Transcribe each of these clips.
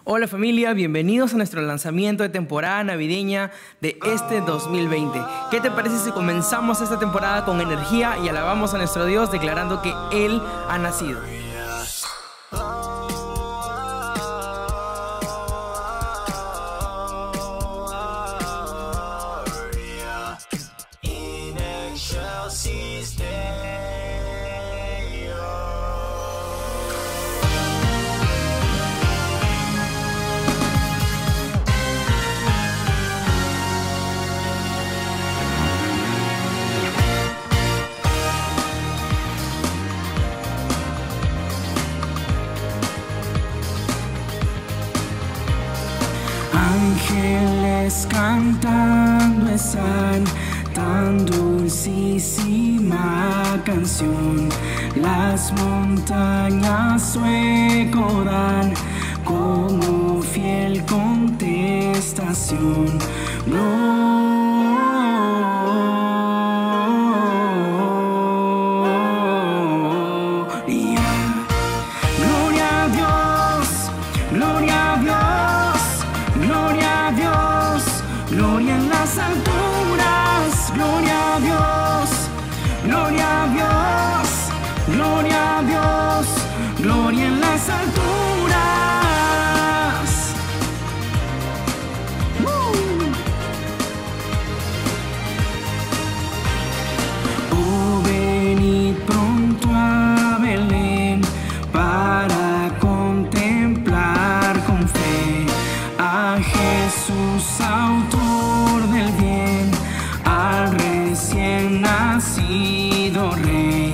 Hola familia, bienvenidos a nuestro lanzamiento de temporada navideña de este 2020. ¿Qué te parece si comenzamos esta temporada con energía y alabamos a nuestro Dios declarando que Él ha nacido? Ángeles cantando esa tan dulcísima canción, las montañas su eco dan como fiel contestación. Gloria a Dios, gloria a Dios, gloria a Dios, gloria en las alturas, gloria a Dios, gloria a Dios, gloria a Dios, gloria en las alturas. Oh, venid pronto a Belén para contemplar con fe a Jesús, autor del bien, al recién nacido Rey.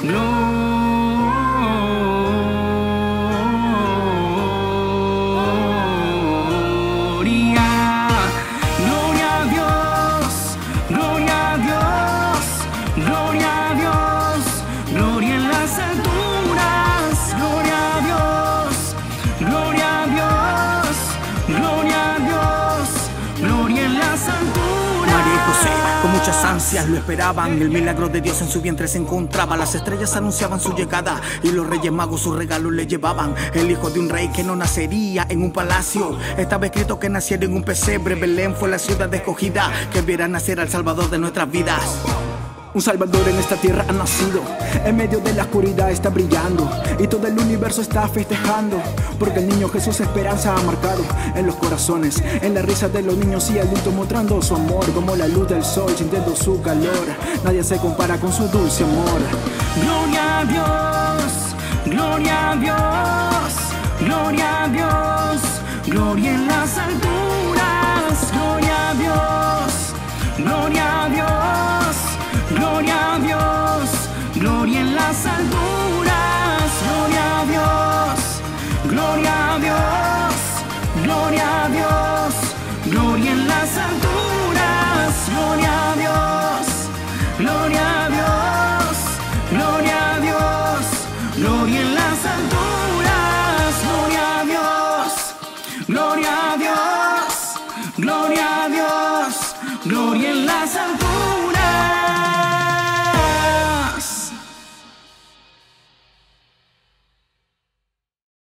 Gloria a Dios, gloria a Dios, gloria a Dios, gloria en las alturas, gloria a Dios, gloria a Dios, gloria a Dios, gloria en las alturas. María y José, con muchas ansias lo esperaban. El milagro de Dios en su vientre se encontraba. Las estrellas anunciaban su llegada y los reyes magos sus regalos le llevaban. El hijo de un rey que no nacería en un palacio, estaba escrito que naciera en un pesebre. Belén fue la ciudad escogida que viera nacer al Salvador de nuestras vidas. Un Salvador en esta tierra ha nacido, en medio de la oscuridad está brillando y todo el universo está festejando, porque el niño Jesús esperanza ha marcado en los corazones, en la risa de los niños y adultos, mostrando su amor como la luz del sol, sintiendo su calor. Nadie se compara con su dulce amor. Gloria a Dios, gloria a Dios, gloria a Dios, gloria en las alturas, gloria a Dios, gloria a Dios, gloria a Dios, gloria en las alturas, gloria a Dios, gloria a Dios, gloria a Dios, gloria en las alturas, gloria a Dios, gloria a Dios, gloria a Dios, gloria en las alturas, gloria a Dios, gloria a Dios, gloria a Dios, gloria en las alturas.